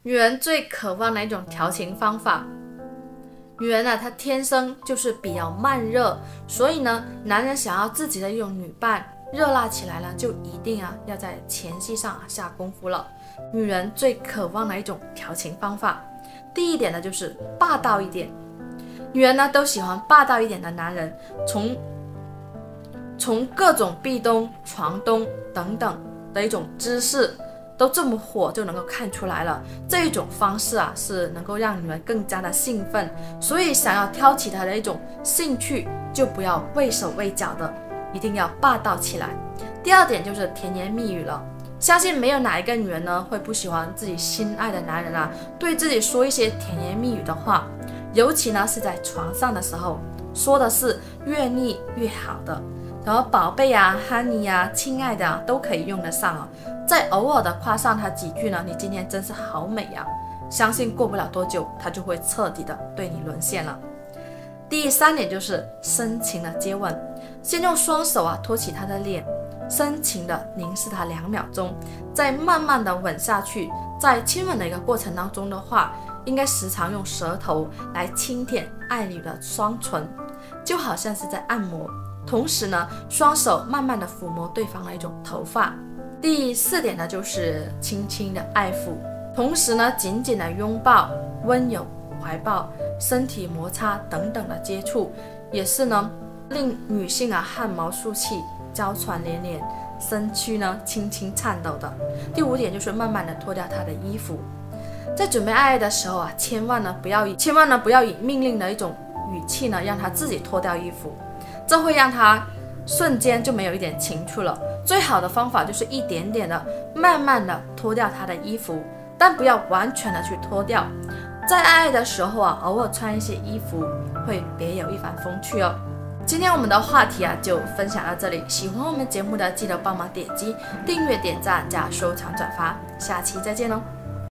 女人最渴望的一种调情方法。女人呢，她天生就是比较慢热，所以呢，男人想要自己的一种女伴热辣起来了，就一定要在前戏上下功夫了。女人最渴望的一种调情方法，第一点呢就是霸道一点。女人呢都喜欢霸道一点的男人，从各种壁咚、床咚等等的一种姿势都这么火就能够看出来了。这一种方式是能够让女人更加的兴奋，所以想要挑起她的一种兴趣，就不要畏手畏脚的，一定要霸道起来。第二点就是甜言蜜语了。相信没有哪一个女人呢会不喜欢自己心爱的男人对自己说一些甜言蜜语的话，尤其呢是在床上的时候，说的是越腻越好的，然后宝贝honey亲爱的都可以用得上再偶尔的夸上他几句呢，你今天真是好美相信过不了多久他就会彻底的对你沦陷了。第三点就是深情的接吻，先用双手托起他的脸，深情的凝视他2秒钟，再慢慢的吻下去。在亲吻的一个过程当中的话，应该时常用舌头来轻舔爱侣的双唇，就好像是在按摩，同时呢双手慢慢的抚摸对方的一种头发。第4点呢就是轻轻的爱抚，同时呢紧紧的拥抱、温柔怀抱、身体摩擦等等的接触，也是呢令女性汗毛竖起、娇喘连连，身躯呢轻轻颤抖的。第5点就是慢慢的脱掉她的衣服。在准备爱的时候千万不要以命令的一种语气呢让她自己脱掉衣服，这会让她瞬间就没有一点情趣了。最好的方法就是一点点的慢慢的脱掉她的衣服，但不要完全的去脱掉。在爱的时候偶尔穿一些衣服会别有一番风趣哦。今天我们的话题就分享到这里，喜欢我们节目的记得帮忙点击订阅、点赞加收藏转发，下期再见喽。